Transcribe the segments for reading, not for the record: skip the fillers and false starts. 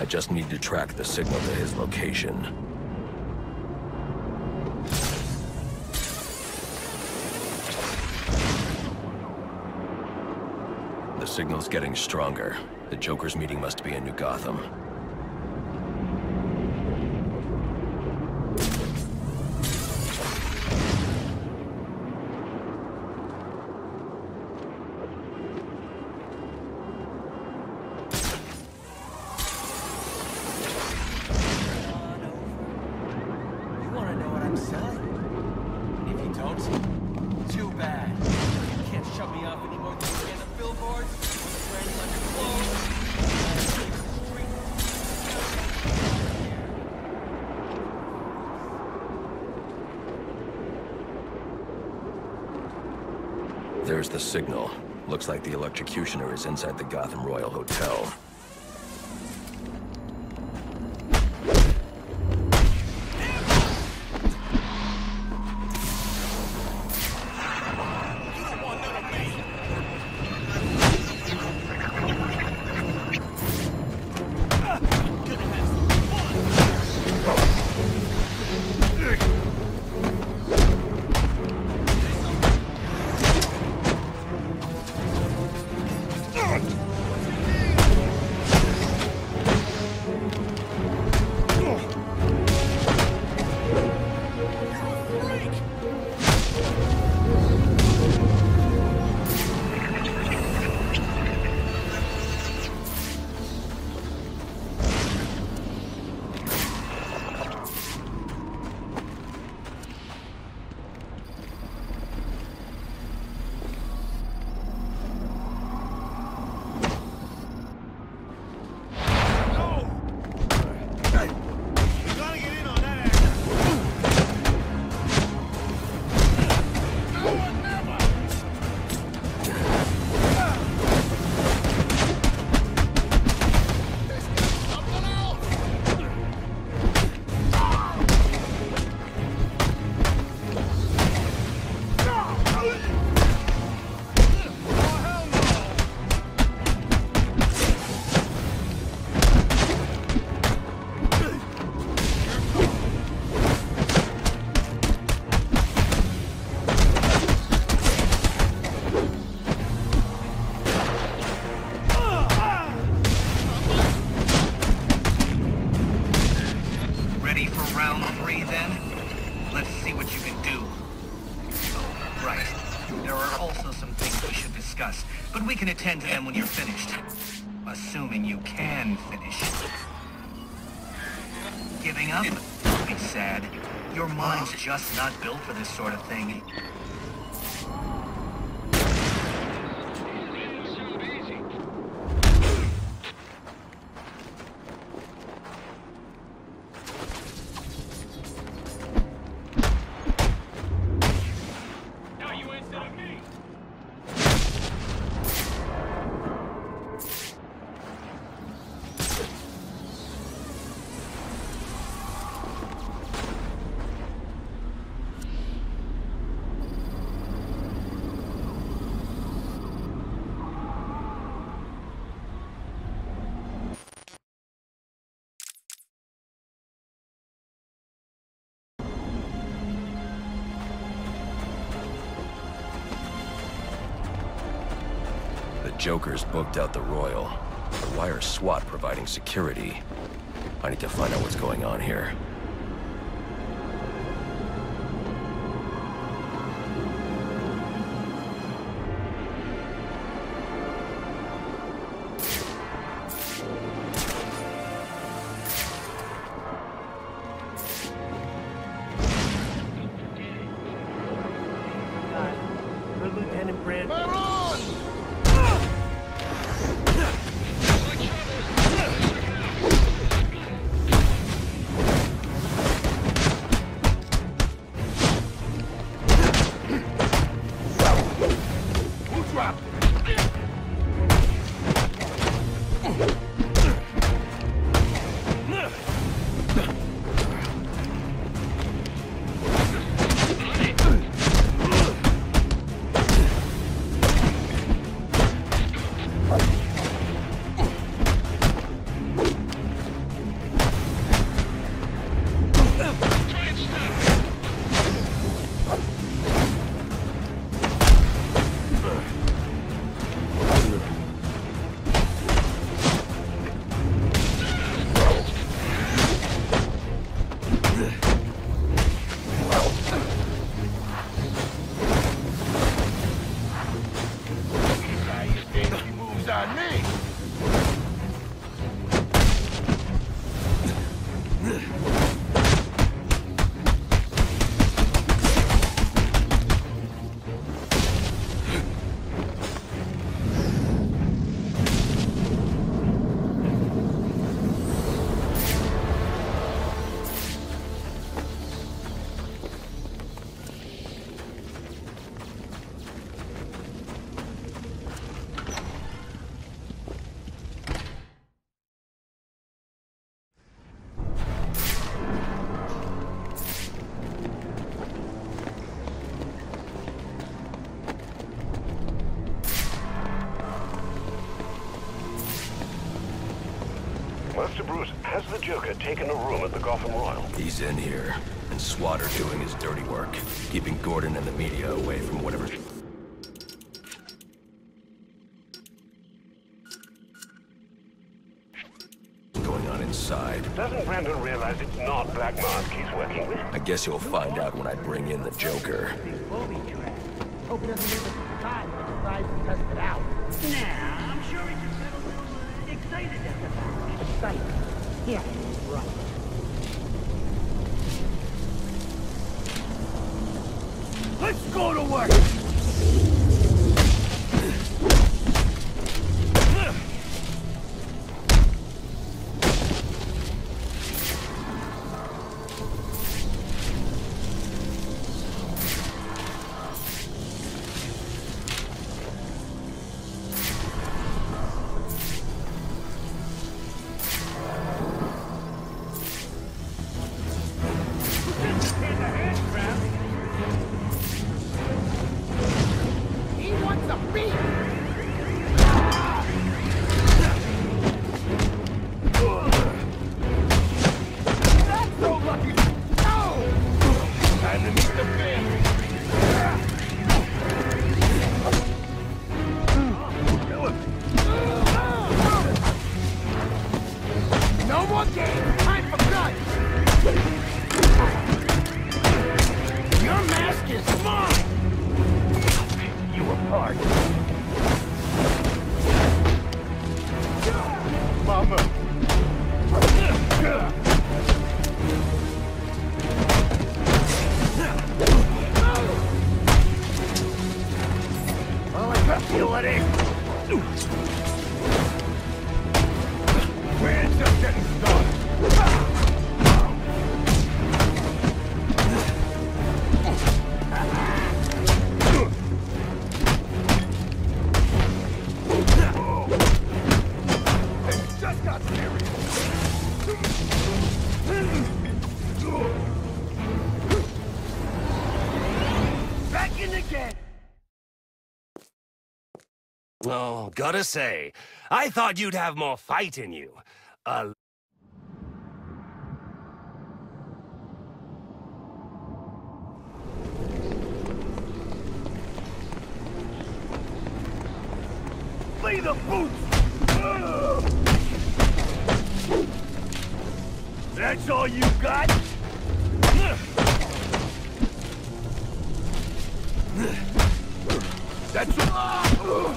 I just need to track the signal to his location. The signal's getting stronger. The Joker's meeting must be in New Gotham. There's the signal. Looks like the electrocutioner is inside the Gotham Royal Hotel. We can attend to them when you're finished. Assuming you can finish. Giving up? Don't be sad. Your mind's just not built for this sort of thing. Joker's booked out the Royal. But why are SWAT providing security? I need to find out what's going on here. Lieutenant Brand. Mr. Bruce, has the Joker taken a room at the Gotham Royal? He's in here, and SWAT are doing his dirty work, keeping Gordon and the media away from whatever... going on inside. Doesn't Brandon realize it's not Black Mask he's working with? I guess you'll find out when I bring in the Joker. Hope he doesn't give us some time when he decides to test it out. Nah, I'm sure he's just a little excited at the fact. Excited. Yeah, right. Let's go to work! He wants a beat! That's so lucky! No! Time to meet the family! No more games! Time for guns! Your mask is mine! You apart. Mama. Well, I got you at it. We're just getting started. Just got serious. Back in again. Oh, gotta say, I thought you'd have more fight in you. Lay the boots! That's all you got? That's all.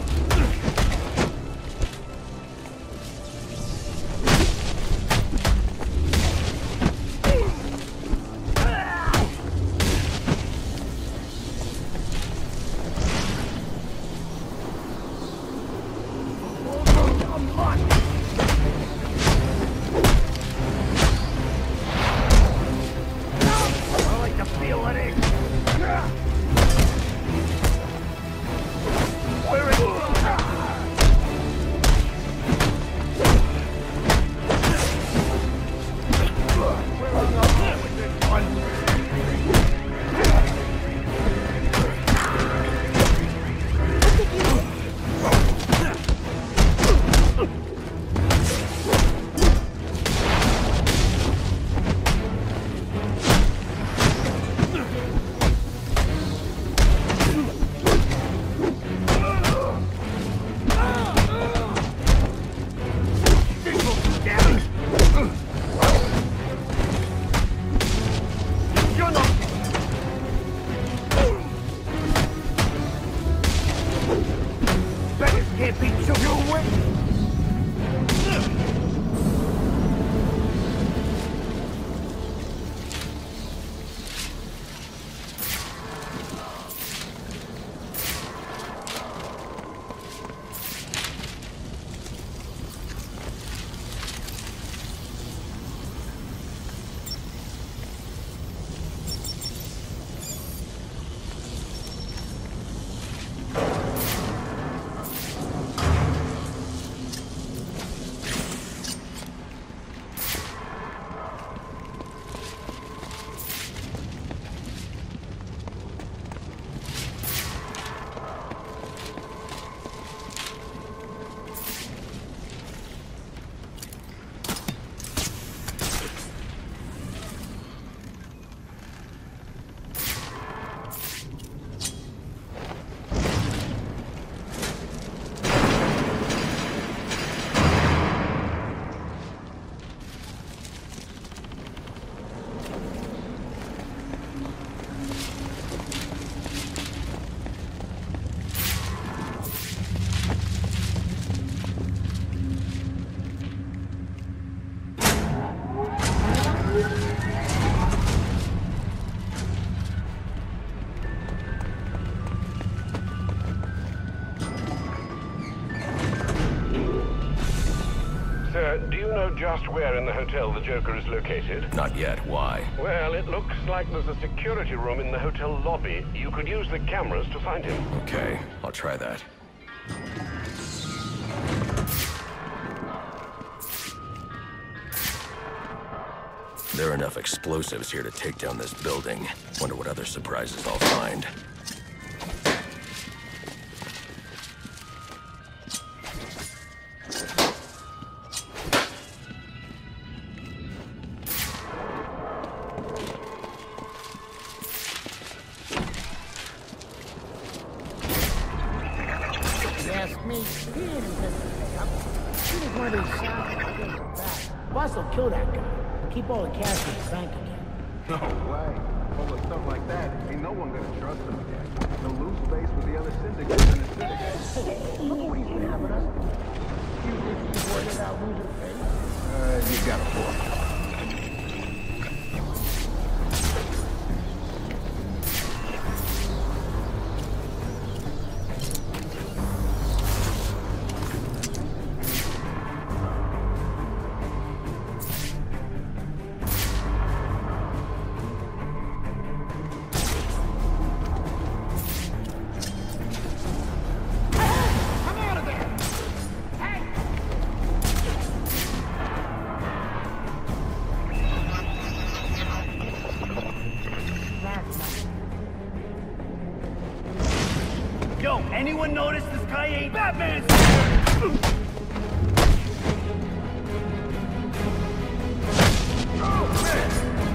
know just where in the hotel the Joker is located? Not yet. Why? Well, it looks like there's a security room in the hotel lobby. You could use the cameras to find him. Okay, I'll try that. There are enough explosives here to take down this building. Wonder what other surprises I'll find. Kill that guy. Keep all the cash in the bank again. No way. Full of stuff like that, ain't no one gonna trust him again. He'll lose face with the other syndicates and the syndicates. Hey, look what he's been having us. You think he's worried about losing face? You got a point. Yo, anyone notice this guy ain't Batman? Oh, man!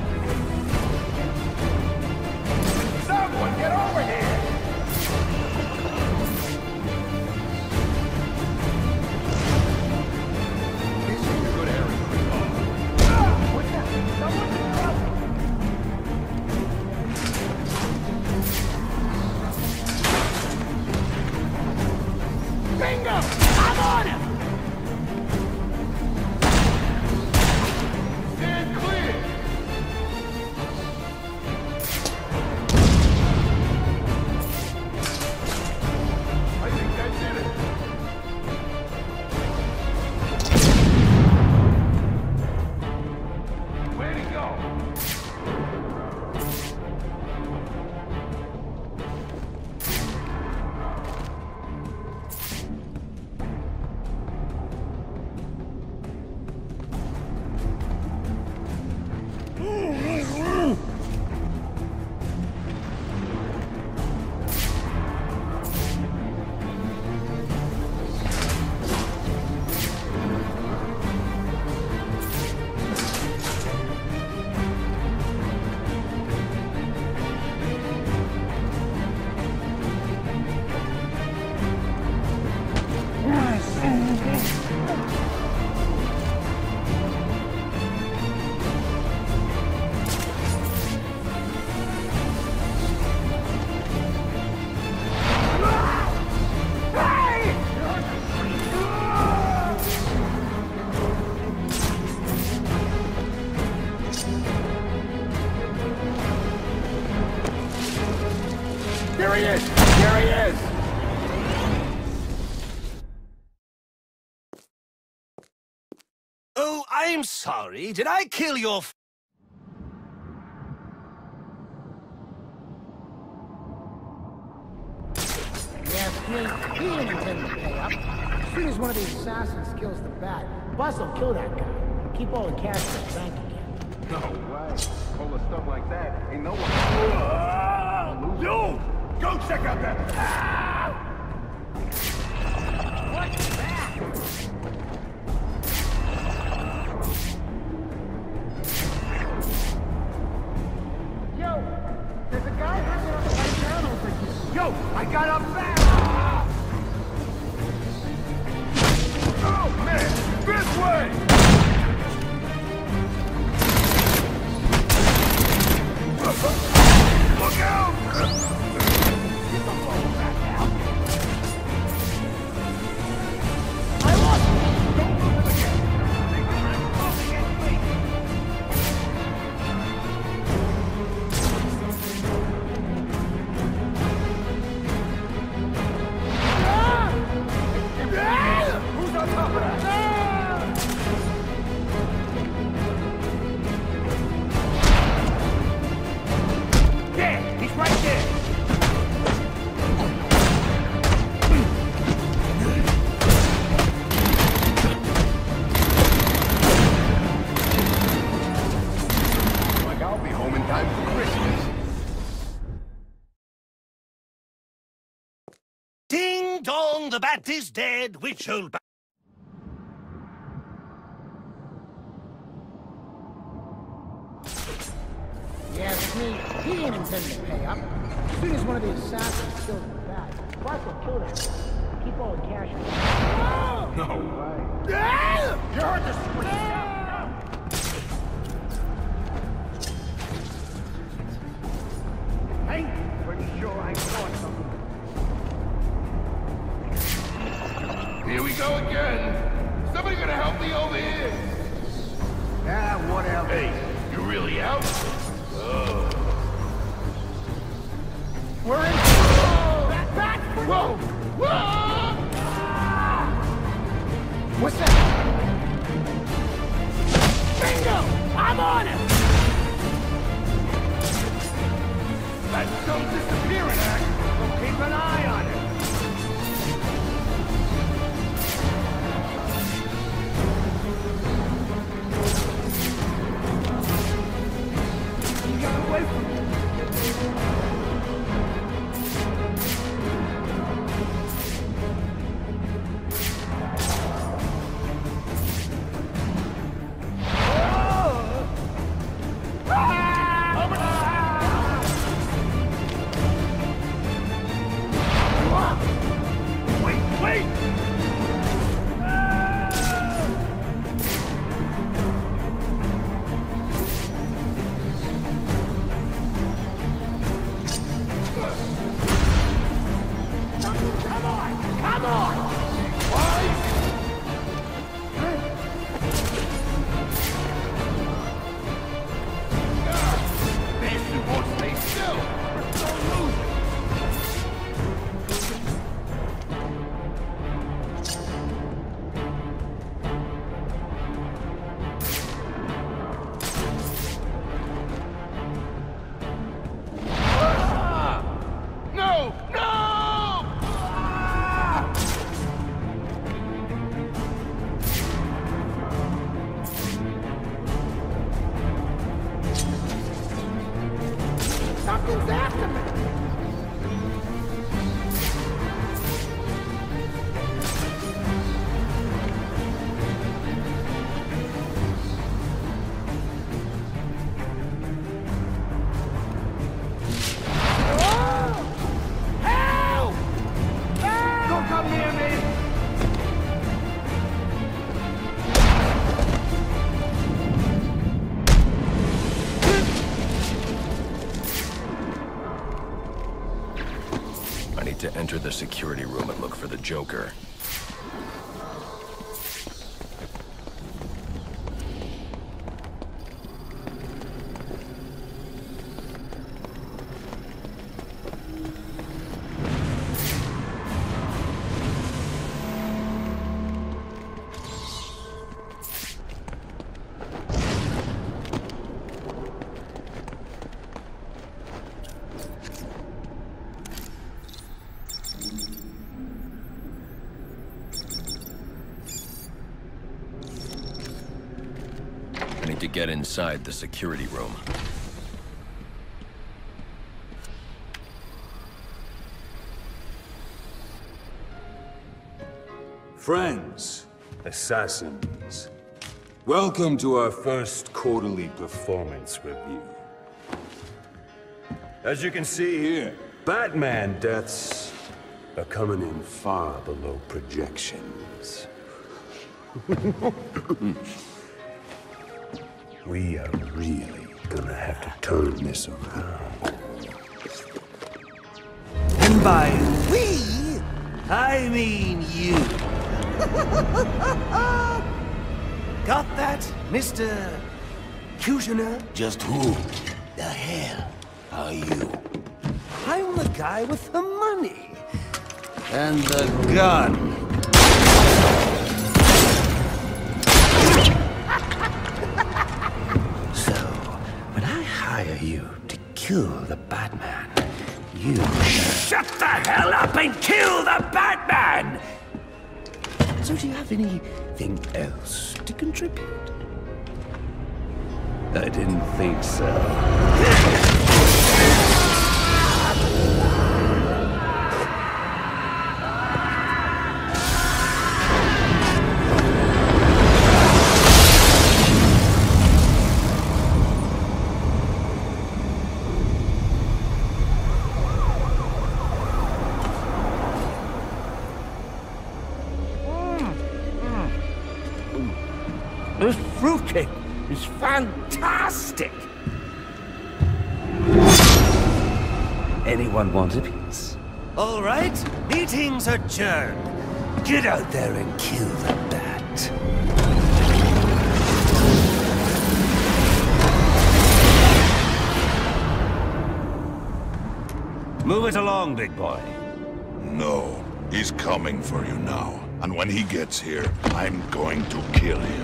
Someone get over here! This ain't a good area. What's that? Someone get up! Bingo! I'm on him! Stand clear! I think that did it. Where'd he go? Here he is! Here he is! Oh, I'm sorry. Did I kill your... Yes, me. He didn't intend to pay up. As soon as one of the assassins kills the bat, boss will kill that guy. Keep all the cash in the bank again. No way. Full of stuff like that, ain't no one... You! Go check out that... What's that? Yo, there's a guy hanging on the right down over here. Yo, I got up fast! Oh, man! This way! Look out! Get the phone back out! I lost him! Don't move it again! I'm closing it, please. Who's on top of that? Ding dong, the bat is dead. Which old bat? Yes, me. He didn't intend to pay up. As soon as one of the assassins kills the bat, Croc will kill that guy. Keep all the cash. No way. You heard the scream. Hey, pretty sure I caught something. Here we go again. Somebody gonna help me over here? Ah, whatever. Hey, you really out? We're in. Back! Whoa! Whoa! What's that? Bingo! I'm on it! That's some disappearing act. We'll keep an eye on it. You got away from me. Something's after me! Help! Don't come near me! I need to enter the security room and look for the Joker. To get inside the security room. Friends, assassins, welcome to our first quarterly performance review. As you can see here, Batman deaths are coming in far below projections. We are really gonna have to turn this around. And by we, I mean you. Got that, Mr. Commissioner? Just who the hell are you? I'm the guy with the money. And the gun. You to kill the Batman. You shut the hell up and kill the Batman! So do you have anything else to contribute? I didn't think so. fruitcake is fantastic! Anyone want a piece? All right, meeting's adjourned. Get out there and kill the bat. Move it along, big boy. No, he's coming for you now. And when he gets here, I'm going to kill him.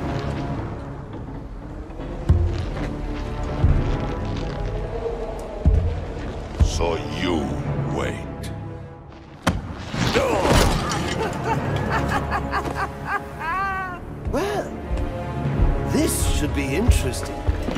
So you wait. Well, this should be interesting.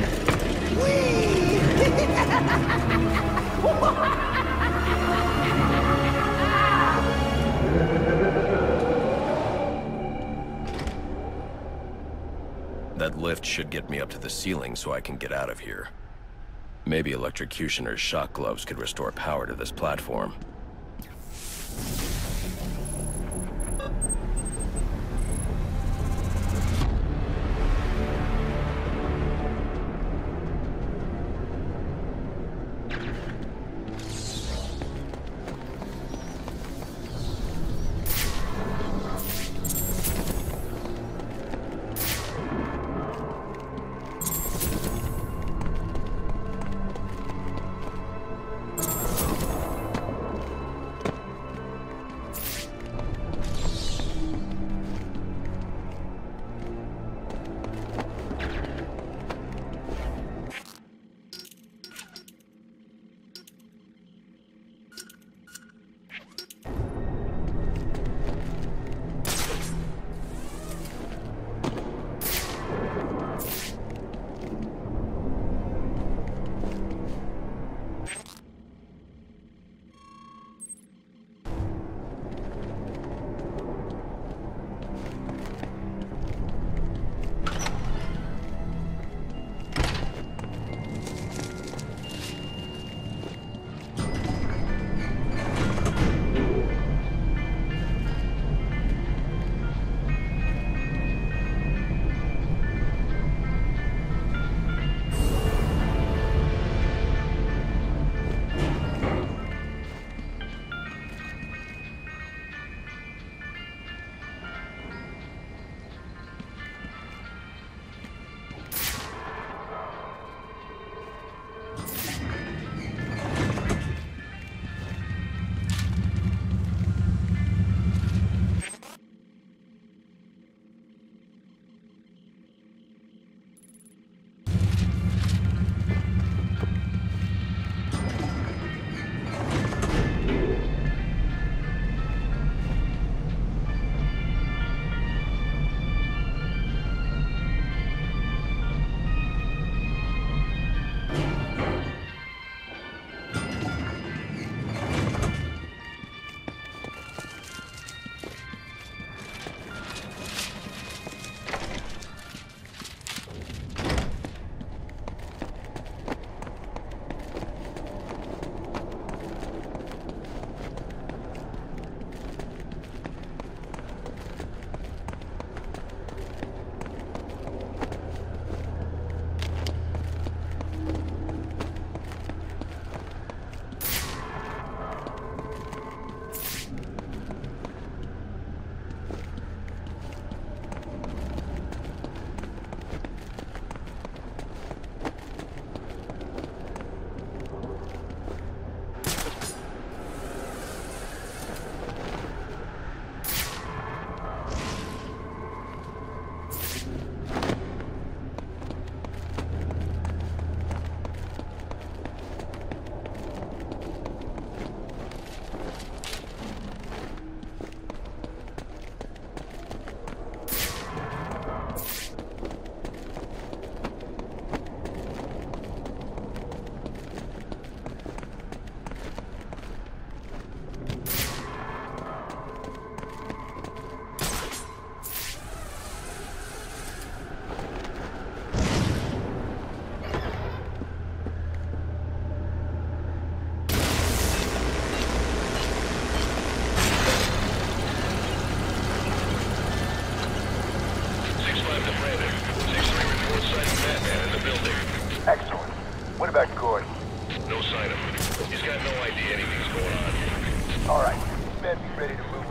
That lift should get me up to the ceiling so I can get out of here. Maybe electrocutioner's shock gloves could restore power to this platform.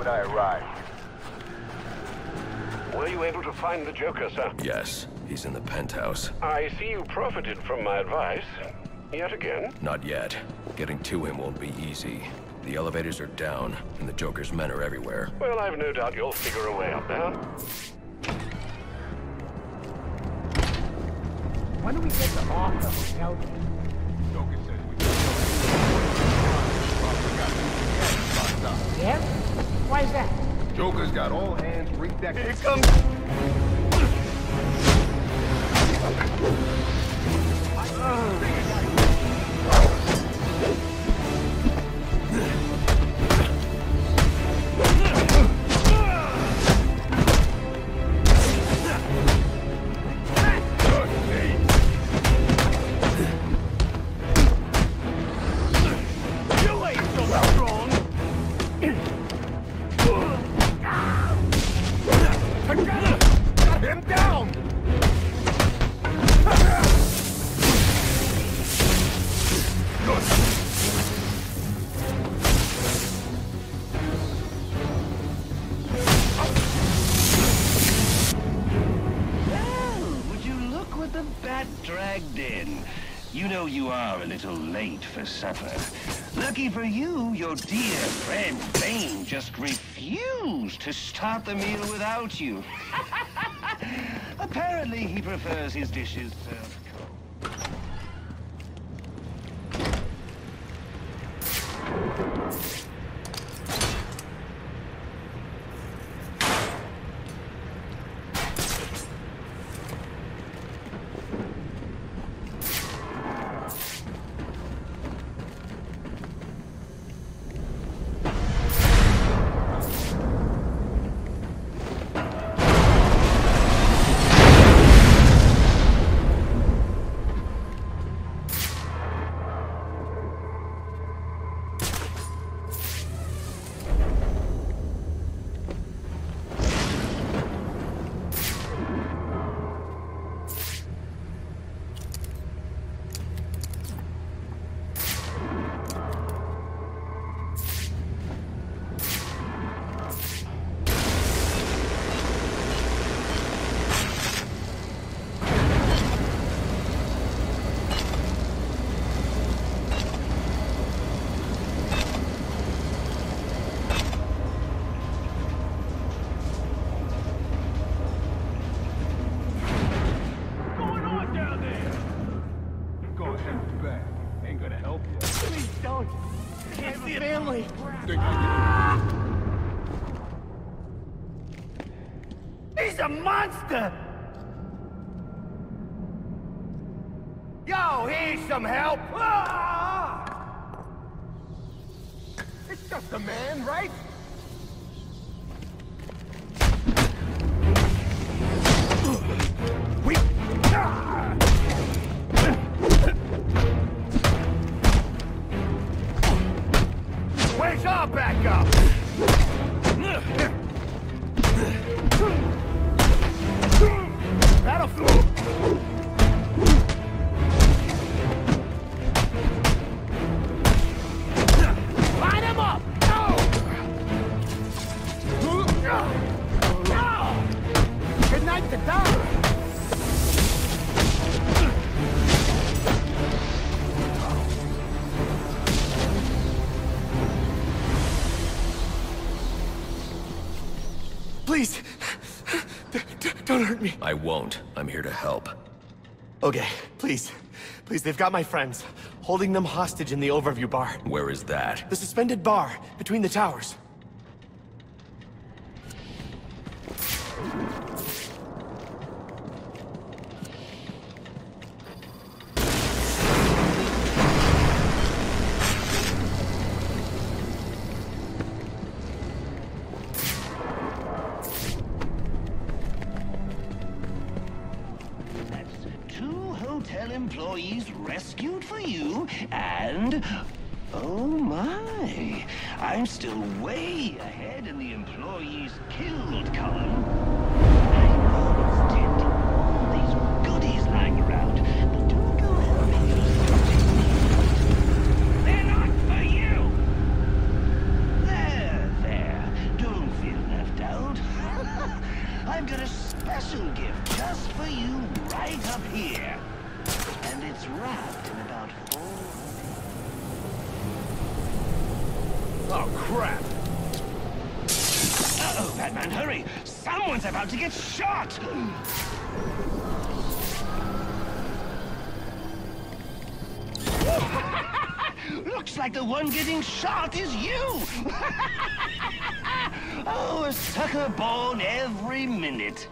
when I arrived. Were you able to find the Joker, sir? Yes, he's in the penthouse. I see you profited from my advice. Yet again? Not yet. Getting to him won't be easy. The elevators are down, and the Joker's men are everywhere. Well, I've no doubt you'll figure a way up there. When do we get to Arkham hotel? Joker says we got Yeah? Why is that? Joker's got all hands redecked. Here comes... Dragged in. You know you are a little late for supper. Lucky for you, your dear friend Bane just refused to start the meal without you. Apparently he prefers his dishes served cold. He's a monster! Yo, here's some help! Ah! It's just a man, right? Where's our backup? That'll fool. Line him up! No! Good night to die! Please, don't hurt me. I won't. I'm here to help. Okay, please. Please, they've got my friends. Holding them hostage in the overview bar. Where is that? The suspended bar, between the towers. Employees rescued for you, and oh my, I'm still way ahead in the employees killed column. I always tend to all these goodies lying around, but don't go helping yourself. They're not for you. There, don't special gift just for you right up here. And it's wrapped in about 4... Oh, crap! Uh-oh, Batman, hurry! Someone's about to get shot! Looks like the one getting shot is you! Oh, a sucker born every minute.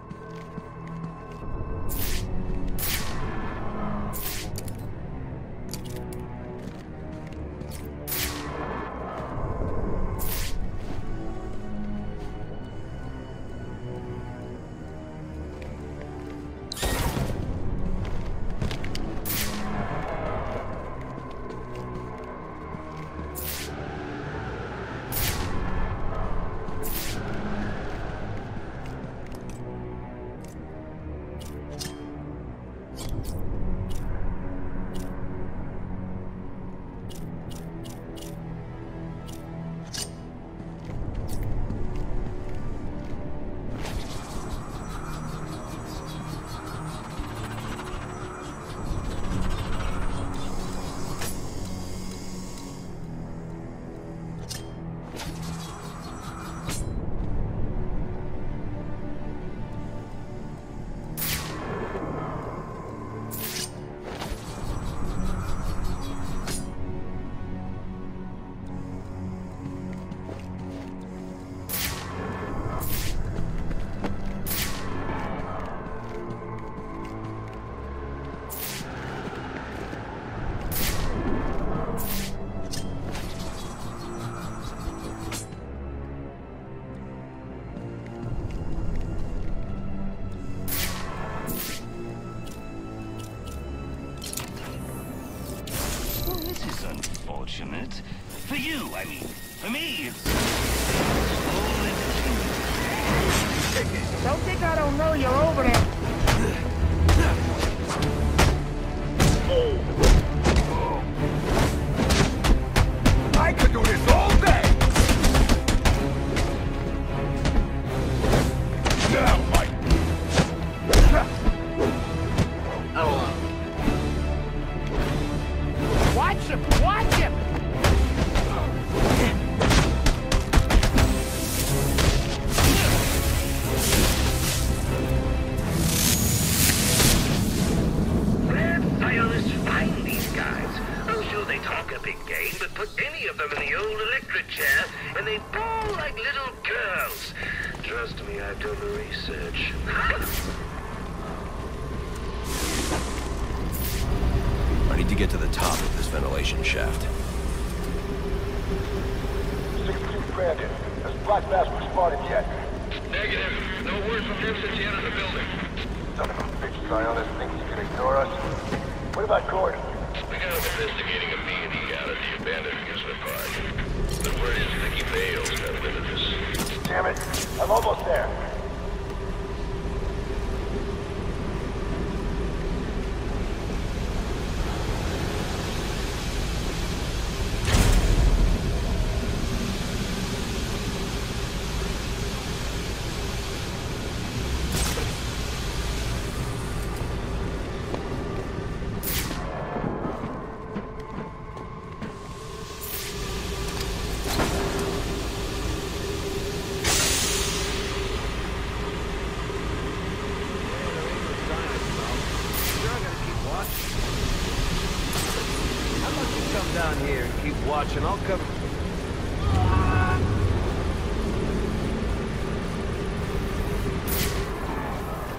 Unfortunate. For you, I mean. For me, it's... Don't think I don't know you're over there. I could do this all day! Now, Mike! Watch him! Watch him! Find these guys. I'm sure they talk a big game, but put any of them in the old electric chair, and they bawl like little girls. Trust me, I've done the research. I need to get to the top of this ventilation shaft. 6-2 Brandon. Has Black Mask responded yet? Negative. No word from him since he entered the building. Son of a bitch, Sionis thinks he can ignore us. What about Gordon? We got him investigating a B&E out at the abandoned amusement park. The word is Vicky Bale's got wind of this. Damn it, I'm almost there. Down here and keep watching. I'll cover...